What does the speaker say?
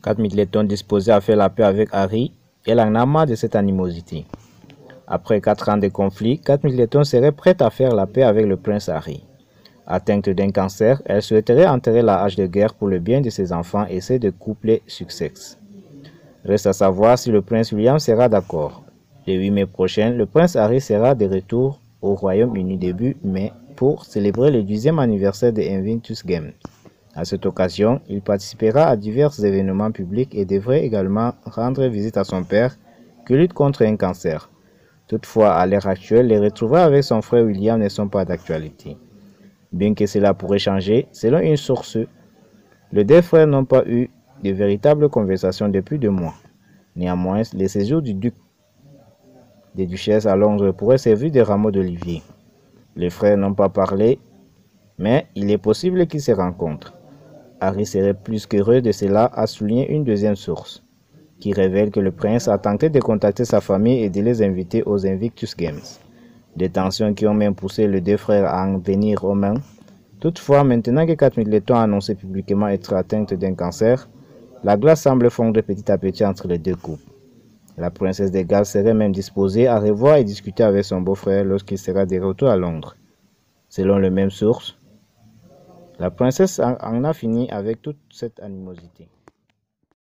Kate Middleton disposait à faire la paix avec Harry, elle en a marre de cette animosité. Après 4 ans de conflit, Kate Middleton serait prête à faire la paix avec le prince Harry. Atteinte d'un cancer, elle souhaiterait enterrer la hache de guerre pour le bien de ses enfants et ceux de couples succès. Reste à savoir si le prince William sera d'accord. Le 8 mai prochain, le prince Harry sera de retour au Royaume-Uni début mai pour célébrer le 10e anniversaire de Invictus Games. À cette occasion, il participera à divers événements publics et devrait également rendre visite à son père qui lutte contre un cancer. Toutefois, à l'heure actuelle, les retrouvailles avec son frère William ne sont pas d'actualité. Bien que cela pourrait changer, selon une source, les deux frères n'ont pas eu de véritables conversations depuis 2 mois. Néanmoins, le séjour du duc et duchesse à Londres pourrait servir de rameau d'olivier. Les frères n'ont pas parlé, mais il est possible qu'ils se rencontrent. Harry serait plus qu'heureux de cela, a souligné une deuxième source, qui révèle que le prince a tenté de contacter sa famille et de les inviter aux Invictus Games. Des tensions qui ont même poussé les deux frères à en venir aux mains. Toutefois, maintenant que Kate Middleton a annoncé publiquement être atteinte d'un cancer, la glace semble fondre petit à petit entre les deux couples. La princesse de Galles serait même disposée à revoir et discuter avec son beau-frère lorsqu'il sera de retour à Londres. Selon les mêmes sources, la princesse en a fini avec toute cette animosité.